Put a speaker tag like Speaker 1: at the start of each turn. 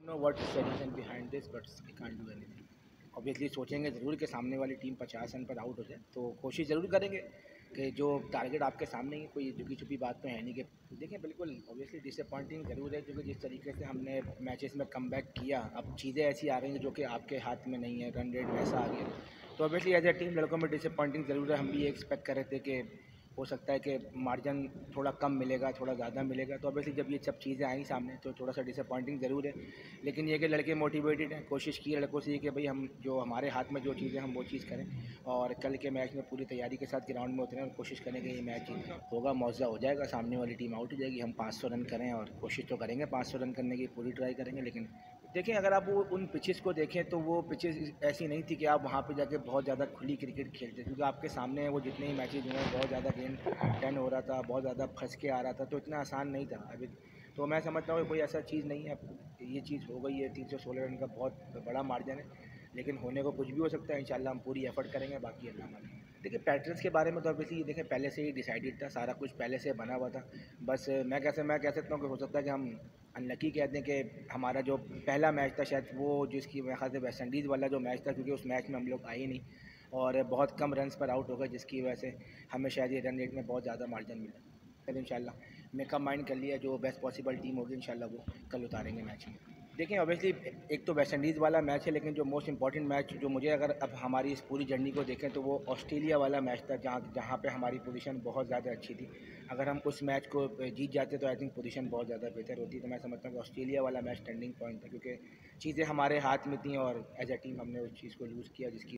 Speaker 1: No what is the reason behind this but I can't do anything. Obviously सोचेंगे ज़रूर कि सामने वाली टीम 50 रन पर आउट हो जाए, तो कोशिश ज़रूर करेंगे कि जो टारगेट आपके सामने ही, कोई झुकी छुपी बात तो है नहीं कि देखिए बिल्कुल ऑब्वियसली डिसअपॉइंटिंग ज़रूर है, क्योंकि जिस तरीके से हमने मैचेस में कमबैक किया, अब चीज़ें ऐसी आ रही हैं जो कि आपके हाथ में नहीं है, रन रेट वैसा आ गया, तो ऑब्वियसली एज ए टीम लड़कों में डिसअपॉइंटिंग ज़रूर है। हम भी ये एक्सपेक्ट कर रहे थे कि हो सकता है कि मार्जिन थोड़ा कम मिलेगा, थोड़ा ज़्यादा मिलेगा, तो ऑब्वियसली जब ये सब चीज़ें आई सामने तो थोड़ा सा डिसअपॉइंटिंग ज़रूर है। लेकिन ये कि लड़के मोटिवेटेड हैं, कोशिश की लड़कों से कि भाई हम जो हमारे हाथ में जो चीज़ें हम वो चीज़ करें और कल के मैच में पूरी तैयारी के साथ ग्राउंड में उतरें और कोशिश करें कि ये मैच जीतें। होगा मुआवजा हो जाएगा, सामने वाली टीम आउट हो जाएगी, हम 500 रन करें और कोशिश तो करेंगे 500 रन करने की पूरी ट्राई करेंगे। लेकिन देखें, अगर आप वो उन पिचेस को देखें तो वो पिचेस ऐसी नहीं थी कि आप वहाँ पे जाके बहुत ज़्यादा खुली क्रिकेट खेलते, क्योंकि आपके सामने वो जितने ही मैचेज हुए हैं बहुत ज़्यादा गेंद टर्न हो रहा था, बहुत ज़्यादा फंस के आ रहा था, तो इतना आसान नहीं था अभी। तो मैं समझता हूँ कि कोई ऐसा चीज़ नहीं है, ये चीज़ हो गई है। 316 रन का बहुत बड़ा मार्जिन है, लेकिन होने को कुछ भी हो सकता है। इंशाल्लाह हम पूरी एफर्ट करेंगे, बाकी अल्लाह मालिक। देखिए पैटर्न्स के बारे में तो ऑब्वियसली ये देखें पहले से ही डिसाइडेड था, सारा कुछ पहले से बना हुआ था। बस मैं कह सकता हूँ कि हो सकता है कि हम अनलकी कह दें कि हमारा जो पहला मैच था शायद वो, जिसकी मेरे ख्याल से वेस्ट इंडीज़ वाला जो मैच था, क्योंकि उस मैच में हम लोग आए ही नहीं और बहुत कम रन्स पर आउट हो गए, जिसकी वजह से हमें शायद ये रन रेट में बहुत ज़्यादा मार्जिन मिला। कल इंशाल्लाह मेकअप माइंड कर लिया, जो बेस्ट पॉसिबल टीम होगी इंशाल्लाह वो कल उतारेंगे मैच में। देखें ऑब्वियसली एक तो वेस्ट इंडीज़ वाला मैच है, लेकिन जो मोस्ट इंपॉर्टेंट मैच जो मुझे, अगर अब हमारी इस पूरी जर्नी को देखें तो वो ऑस्ट्रेलिया वाला मैच था, जहाँ जहाँ पे हमारी पोजीशन बहुत ज़्यादा अच्छी थी। अगर हम उस मैच को जीत जाते तो आई थिंक पोजीशन बहुत ज़्यादा बेहतर होती। तो मैं समझता हूँ कि ऑस्ट्रेलिया वाला मैच टर्निंग पॉइंट था, क्योंकि चीज़ें हमारे हाथ में थी और एज ए टीम हमने उस चीज़ को लूज़ किया, जिसकी